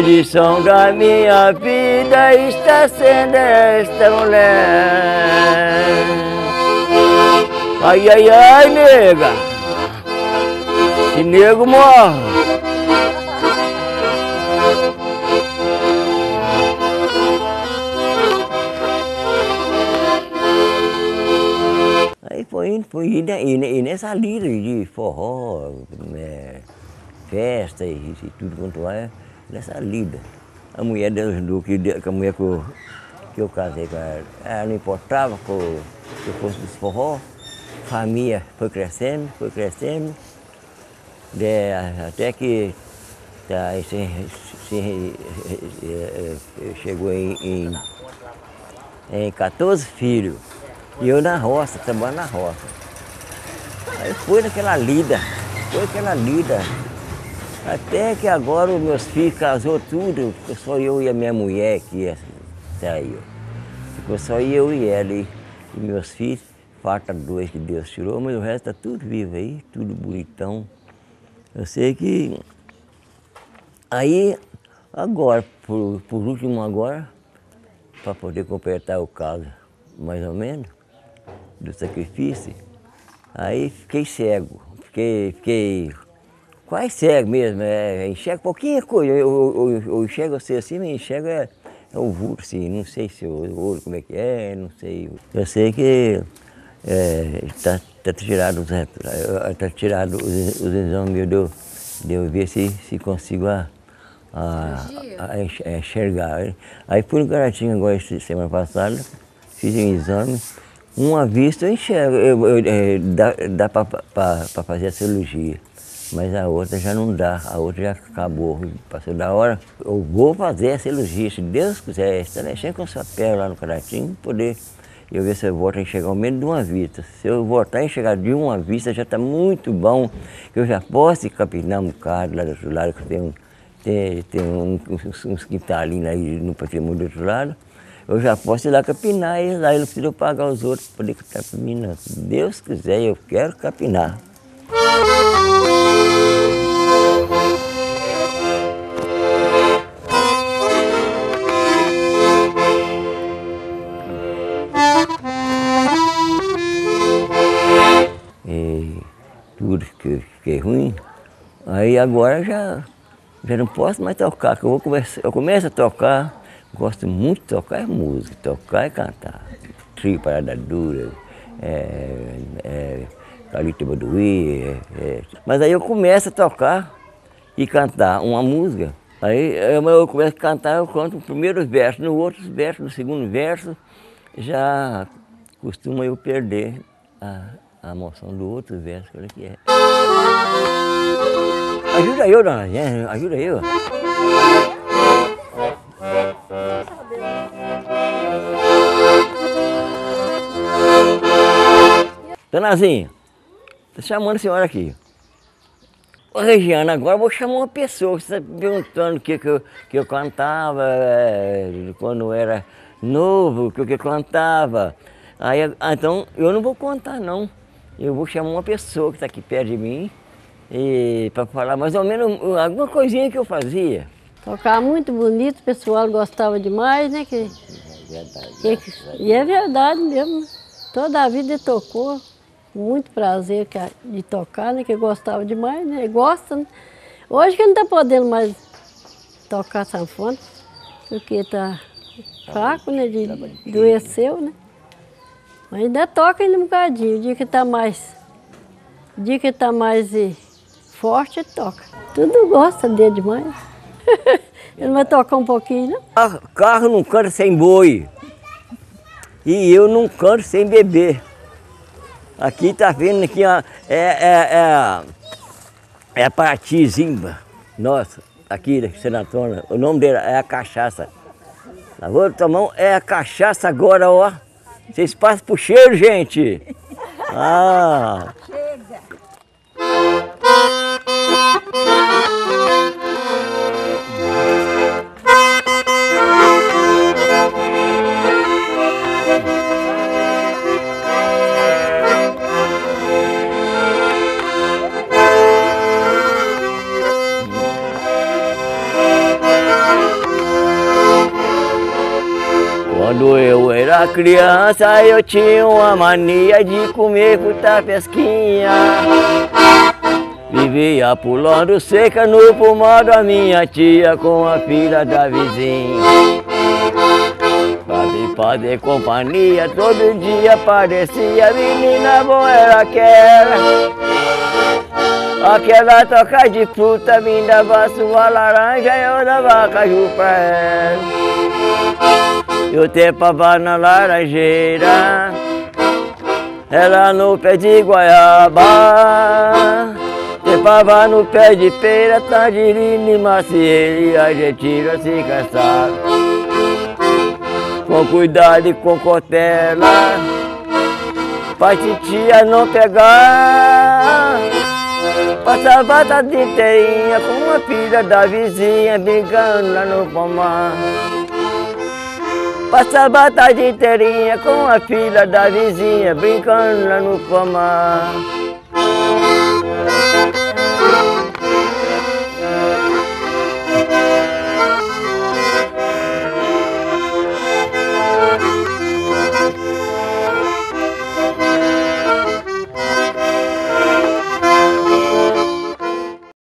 tradição da minha vida está sendo esta mulher. Ai, ai, ai, nega, esse nego morre. Aí foi indo, e nessa lida de forró, festa e tudo quanto é, nessa lida. A mulher que a mulher que eu casei com ela não importava que eu fosse dos forró, família foi crescendo, até que chegou em 14 filhos. E eu na roça, trabalhando na roça. Aí foi naquela lida, até que agora os meus filhos casou tudo, ficou só eu e a minha mulher que saiu. Ficou só eu e ela e meus filhos, falta 2 que Deus tirou, mas o resto está tudo vivo aí, tudo bonitão. Eu sei que aí, agora, por último agora, para poder completar o caso, mais ou menos, do sacrifício, aí fiquei cego, fiquei quase cego mesmo, enxergo pouquinha coisa, eu enxergo assim, mas enxergo é o vulto, assim, não sei se o olho como é que é, não sei. Eu sei que está tirado os exames de eu ver se consigo enxergar. Aí fui no Caratinga agora, semana passada, fiz um exame. Uma vista eu enxergo, dá para fazer a cirurgia, mas a outra já não dá, a outra já acabou, passou da hora. Eu vou fazer a cirurgia, se Deus quiser, está mexendo com essa perna lá no Caratinga, poder eu ver se eu volto a enxergar ao menos de uma vista. Se eu voltar a enxergar de uma vista já está muito bom, que eu já posso capinar um bocado lá do outro lado, que tem uns quintalinhos aí no patrimônio do outro lado. Eu já posso ir lá capinar e lá eu não preciso pagar os outros para poder capinar. Se Deus quiser, eu quero capinar. E tudo que fiquei ruim, aí agora já não posso mais tocar, que eu começo a tocar. Gosto muito de tocar música, tocar e cantar. Trio Parada Dura, Calito Baduí. Mas aí eu começo a tocar e cantar uma música. Aí eu começo a cantar, eu canto o primeiro verso, no outro verso, no segundo verso, já costuma eu perder a emoção do outro verso, olha que é. Ajuda eu, dona Gênia, ajuda eu. Donazinha, estou chamando a senhora aqui. Ô Regiana, agora eu vou chamar uma pessoa, você está perguntando o que eu cantava, quando eu era novo, o que eu cantava. Aí, então eu não vou contar não, eu vou chamar uma pessoa que está aqui perto de mim para falar mais ou menos alguma coisinha que eu fazia. Tocava muito bonito, o pessoal gostava demais, né? E é verdade mesmo, toda a vida ele tocou. Muito prazer de tocar, né? Que gostava demais, né? Gosta, né? Hoje que não está podendo mais tocar sanfona, porque está fraco, né? Adoeceu, né? Mas ainda toca ainda um bocadinho. O dia que está mais forte, ele toca. Tudo gosta dele demais. Ele vai tocar um pouquinho, né? Carro não canta sem boi. E eu não canto sem beber. Aqui tá vendo aqui, ó, é a Paratizimba, nossa, aqui da Senatona, o nome dela é a cachaça. Tá vendo, tomar é a cachaça agora, ó. Vocês passam pro cheiro, gente. Ah. Chega. criança eu tinha uma mania de comer fruta fresquinha. Vivia pulando seca no pulmão da minha tia com a filha da vizinha. Pra me fazer companhia, todo dia parecia menina boa era aquela toca de fruta, me dava sua laranja e eu dava caju pra ela. Eu trepava na laranjeira, ela no pé de goiaba. Trepava no pé de pera, tangerina e macieira, e a gente ia se cansar. Com cuidado e com cautela, pra titia não pegar. Passava a tarde inteirinha com a filha da vizinha, brincando lá no pomar. Passava a tarde inteirinha com a filha da vizinha, brincando lá no pomar.